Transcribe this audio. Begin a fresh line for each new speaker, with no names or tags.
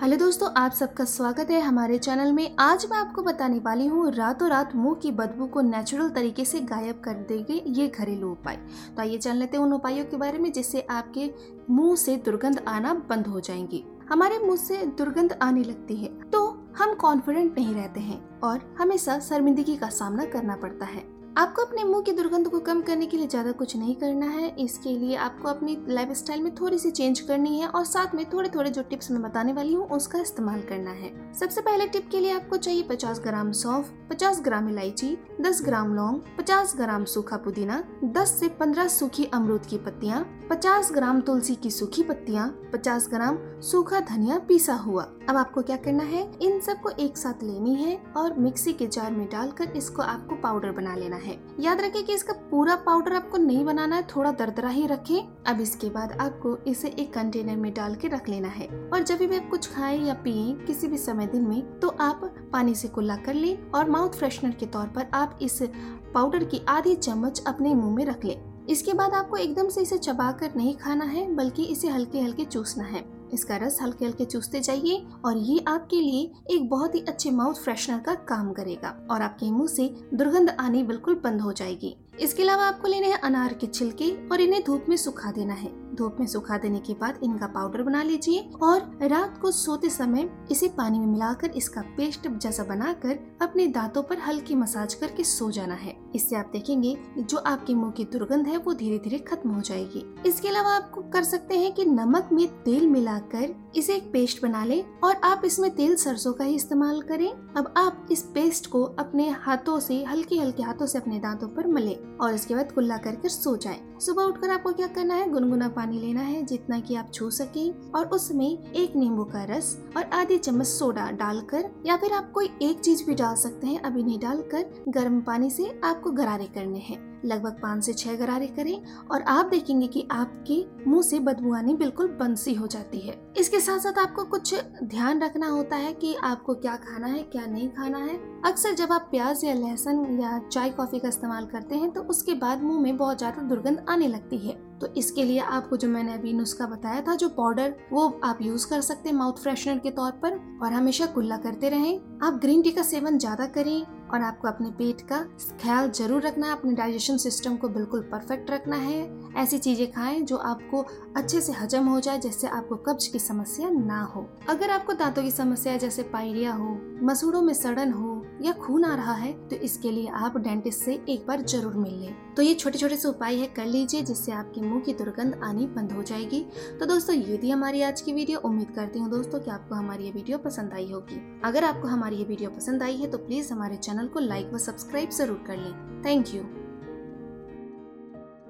Hello दोस्तों, आप सबका स्वागत है हमारे चैनल में। आज मैं आपको बताने वाली हूँ रातों रात मुंह की बदबू को नेचुरल तरीके से गायब कर देंगे ये घरेलू उपाय। तो आइए जान लेते हैं उन उपायों के बारे में जिससे आपके मुंह से दुर्गंध आना बंद हो जाएंगी। हमारे मुंह से दुर्गंध आने लगती है तो हम कॉन्फिडेंट नहीं रहते हैं और हमेशा शर्मिंदगी का सामना करना पड़ता है। आपको अपने मुंह की दुर्गंध को कम करने के लिए ज़्यादा कुछ नहीं करना है। इसके लिए आपको अपनी लाइफस्टाइल में थोड़ी सी चेंज करनी है और साथ में थोड़े थोड़े जो टिप्स मैं बताने वाली हूँ उसका इस्तेमाल करना है। सबसे पहले टिप के लिए आपको चाहिए 50 ग्राम सौंफ, 50 ग्राम इलायची, 10 ग्राम लौंग, 50 ग्राम सूखा पुदीना, 10 से 15 सूखी अमरूद की पत्तियां, 50 ग्राम तुलसी की सूखी पत्तियां, 50 ग्राम सूखा धनिया पिसा हुआ। अब आपको क्या करना है, इन सबको एक साथ लेनी है और मिक्सी के जार में डालकर इसको आपको पाउडर बना लेना है। याद रखें कि इसका पूरा पाउडर आपको नहीं बनाना है, थोड़ा दरदरा ही रखें। अब इसके बाद आपको इसे एक कंटेनर में डाल के रख लेना है और जब भी आप कुछ खाएं या पिए किसी भी समय दिन में तो आप पानी से कुल्ला कर लें और माउथ फ्रेशनर के तौर पर आप इस पाउडर की आधी चम्मच अपने मुंह में रख लें। इसके बाद आपको एकदम से इसे चबाकर नहीं खाना है बल्कि इसे हल्के हल्के चूसना है। इसका रस हल्के हल्के चूसते जाइए और ये आपके लिए एक बहुत ही अच्छे माउथ फ्रेशनर का काम करेगा और आपके मुंह से दुर्गंध आनी बिल्कुल बंद हो जाएगी। इसके अलावा आपको लेने हैं अनार के छिलके और इन्हें धूप में सुखा देना है। धूप में सुखा देने के बाद इनका पाउडर बना लीजिए और रात को सोते समय इसे पानी में मिलाकर इसका पेस्ट जैसा बनाकर अपने दांतों पर हल्की मसाज करके सो जाना है। इससे आप देखेंगे जो आपके मुंह की दुर्गंध है वो धीरे धीरे खत्म हो जाएगी। इसके अलावा आपको कर सकते हैं कि नमक में तेल मिलाकर इसे एक पेस्ट बना लें और आप इसमें तेल सरसों का ही इस्तेमाल करें। अब आप इस पेस्ट को अपने हाथों से हल्के हल्के हाथों से अपने दांतों पर मलें और इसके बाद कुल्ला करके सो जाएं। सुबह उठकर आपको क्या करना है, गुनगुना पानी लेना है जितना कि आप छू सकें और उसमें एक नींबू का रस और आधी चम्मच सोडा डालकर या फिर आप कोई एक चीज भी डाल सकते हैं, अभी नहीं डालकर गर्म पानी से आपको गरारे करने हैं। लगभग 5 से 6 गरारे करें और आप देखेंगे कि आपके मुंह से बदबू आनी बिल्कुल बंद सी हो जाती है। इसके साथ साथ आपको कुछ ध्यान रखना होता है कि आपको क्या खाना है क्या नहीं खाना है। अक्सर जब आप प्याज या लहसुन या चाय कॉफी का इस्तेमाल करते हैं तो उसके बाद मुंह में बहुत ज्यादा दुर्गंध आने लगती है। तो इसके लिए आपको जो मैंने अभी नुस्खा बताया था, जो पाउडर, वो आप यूज कर सकते हैं माउथ फ्रेशनर के तौर पर और हमेशा कुल्ला करते रहें। आप ग्रीन टी का सेवन ज्यादा करें और आपको अपने पेट का ख्याल जरूर रखना है, अपने डाइजेशन सिस्टम को बिल्कुल परफेक्ट रखना है। ऐसी चीजें खाएं जो आपको अच्छे से हजम हो जाए, जिससे आपको कब्ज की समस्या ना हो। अगर आपको दांतों की समस्या जैसे पायरिया हो, मसूड़ों में सड़न हो या खून आ रहा है तो इसके लिए आप डेंटिस्ट से एक बार जरूर मिल लें। तो ये छोटे छोटे से उपाय है, कर लीजिए जिससे आपके मुंह की दुर्गंध आनी बंद हो जाएगी। तो दोस्तों ये थी हमारी आज की वीडियो। उम्मीद करती हूँ दोस्तों कि आपको हमारी ये वीडियो पसंद आई होगी। अगर आपको हमारी ये वीडियो पसंद आई है तो प्लीज हमारे चैनल को लाइक व सब्सक्राइब जरूर कर लें। Thank you.